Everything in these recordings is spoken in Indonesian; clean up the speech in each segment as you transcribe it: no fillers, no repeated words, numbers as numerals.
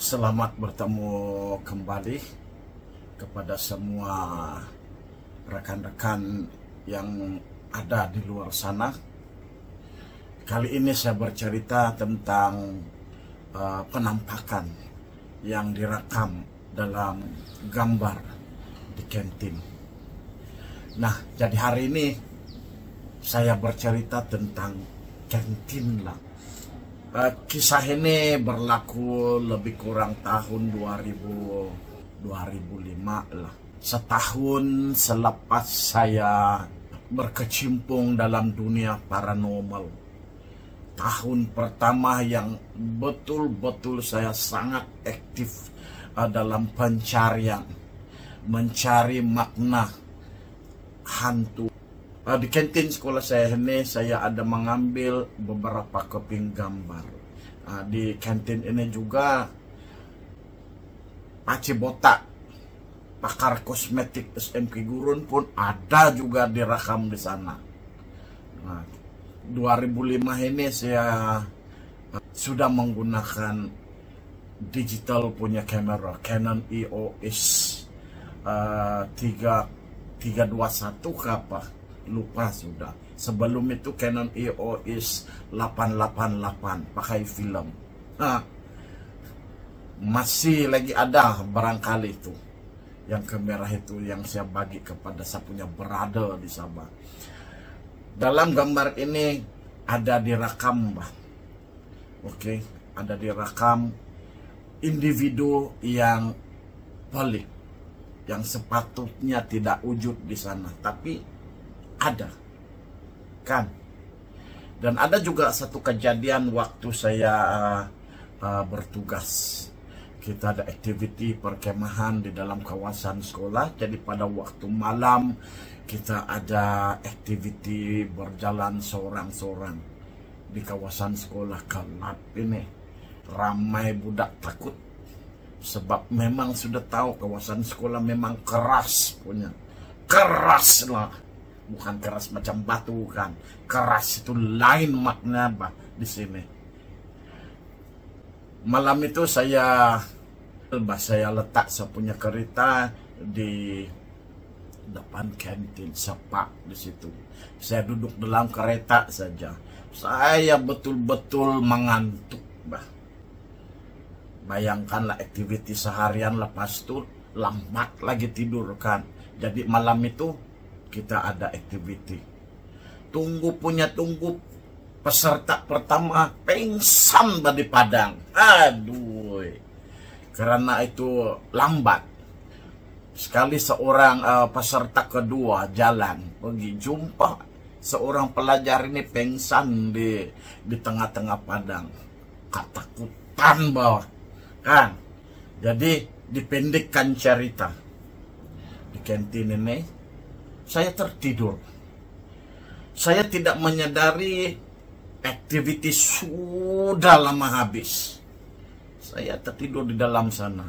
Selamat bertemu kembali kepada semua rekan-rekan yang ada di luar sana. Kali ini saya bercerita tentang penampakan yang direkam dalam gambar di kantin. Nah, jadi hari ini saya bercerita tentang kantin lah. Kisah ini berlaku lebih kurang tahun 2005 lah. Setahun selepas saya berkecimpung dalam dunia paranormal. Tahun pertama yang betul-betul saya sangat aktif dalam pencarian, mencari makna hantu. Di kantin sekolah saya ini, saya ada mengambil beberapa keping gambar. Di kantin ini juga Paci Botak, pakar kosmetik SMK Gurun pun ada juga direkam di sana. Nah, 2005 ini saya sudah menggunakan digital punya kamera Canon EOS 321 ke apa? Lupa sudah. Sebelum itu Canon EOS 888 pakai film. Nah, masih lagi ada barangkali itu yang kamera itu yang saya bagi kepada saya punya brother di Sabah. Dalam gambar ini ada direkam, Mbak. Oke, ada direkam individu yang pelik, yang sepatutnya tidak wujud di sana, tapi ada kan. Dan ada juga satu kejadian waktu saya bertugas. Kita ada aktiviti perkemahan di dalam kawasan sekolah. Jadi pada waktu malam kita ada aktiviti berjalan seorang-seorang di kawasan sekolah. Gelap ini, ramai budak takut, sebab memang sudah tahu kawasan sekolah memang keras punya. Keras lah. Bukan keras macam batu kan. Keras itu lain makna di sini. Malam itu saya letak saya punya kereta di depan kantin, sepak di situ. Saya duduk dalam kereta saja. Saya betul-betul mengantuk, bah. Bayangkanlah aktiviti seharian, lepas itu lambat lagi tidur kan. Jadi malam itu kita ada aktiviti. Tunggu peserta pertama pingsan di Padang. Aduh. Karena itu lambat. Sekali seorang peserta kedua jalan pergi jumpa seorang pelajar ini pingsan di tengah-tengah Padang. Ketakutan bawah. Kan? Jadi dipendekkan cerita. Di kantin ini saya tertidur. Saya tidak menyadari aktiviti sudah lama habis. Saya tertidur di dalam sana.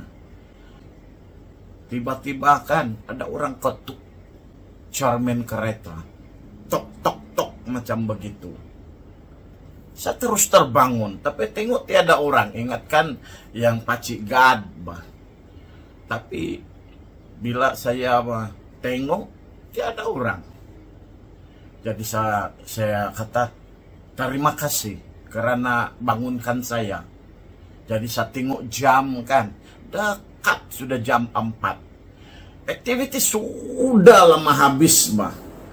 Tiba-tiba kan ada orang ketuk cermin kereta. Tok tok tok macam begitu. Saya terus terbangun, tapi tengok tiada orang. Ingat kan yang Pacik Gad, bah. Tapi bila saya tengok tiada orang. Jadi saya kata terima kasih karena bangunkan saya. Jadi saya tengok jam kan, dekat sudah jam 4. Aktiviti sudah lama habis, Mbak.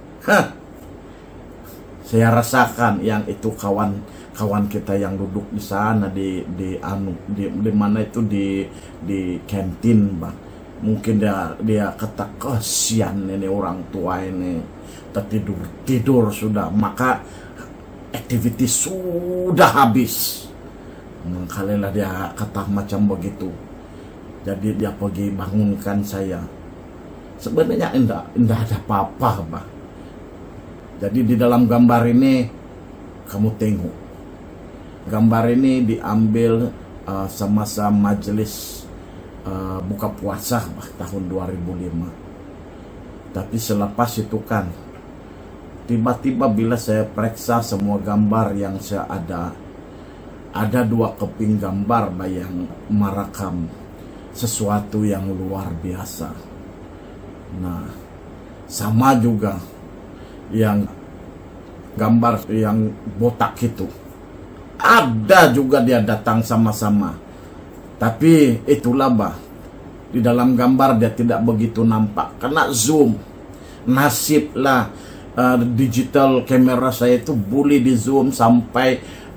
Saya rasakan yang itu kawan kita yang duduk di sana di mana itu di kantin, Mbak. Mungkin dia kata kasihan ini orang tua ini tertidur sudah, maka aktiviti sudah habis. Kalilah dia kata macam begitu. Jadi dia pergi bangunkan saya. Sebenarnya enggak ada apa-apa, Bah. Jadi di dalam gambar ini kamu tengok. Gambar ini diambil semasa majelis buka puasa tahun 2005. Tapi selepas itu kan tiba-tiba bila saya periksa semua gambar yang saya ada, ada 2 keping gambar yang merekam sesuatu yang luar biasa. Nah, sama juga yang gambar yang botak itu, ada juga dia datang sama-sama. Tapi itulah bah, di dalam gambar dia tidak begitu nampak karena zoom. Nasiblah digital kamera saya itu boleh di zoom sampai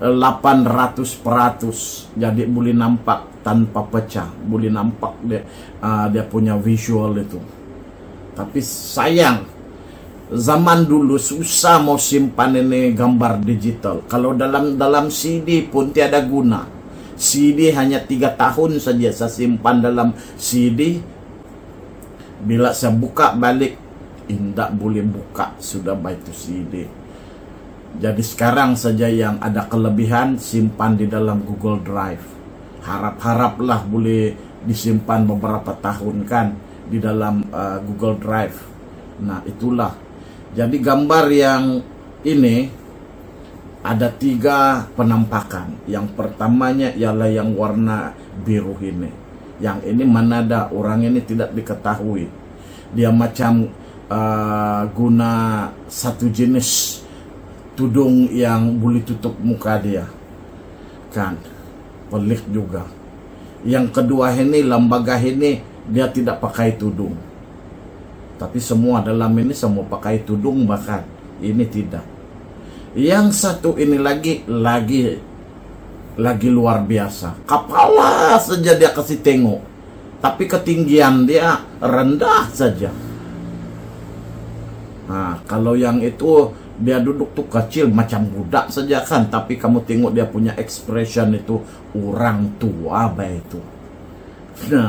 800%, jadi boleh nampak tanpa pecah, boleh nampak dia punya visual itu. Tapi sayang, zaman dulu susah mau simpan ini gambar digital. Kalau dalam CD pun tiada guna. CD hanya 3 tahun saja saya simpan dalam CD. Bila saya buka balik, tidak boleh buka, sudah baik itu CD. Jadi sekarang saja yang ada kelebihan simpan di dalam Google Drive. Harap-haraplah boleh disimpan beberapa tahun kan di dalam Google Drive. Nah itulah. Jadi gambar yang ini ada 3 penampakan. Yang pertamanya ialah yang warna biru ini. Yang ini mana ada, orang ini tidak diketahui. Dia macam guna satu jenis tudung yang boleh tutup muka dia, kan pelik juga. Yang kedua ini, lembaga ini dia tidak pakai tudung, tapi semua dalam ini semua pakai tudung, bahkan ini tidak. Yang satu ini lagi luar biasa, kepala saja dia kasih tengok, tapi ketinggian dia rendah saja. Nah, kalau yang itu dia duduk tuh kecil macam budak saja kan, tapi kamu tengok dia punya expression itu orang tua bah itu. Nah,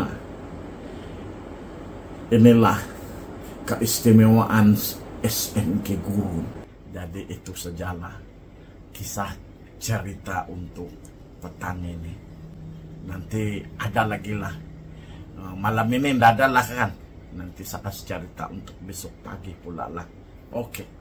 inilah keistimewaan SMK Gurun. Jadi itu sajalah kisah cerita untuk petang ini. Nanti ada lagi lah. Malam ini tidak ada lah kan. Nanti saya kasih cerita untuk besok pagi pula lah. Oke.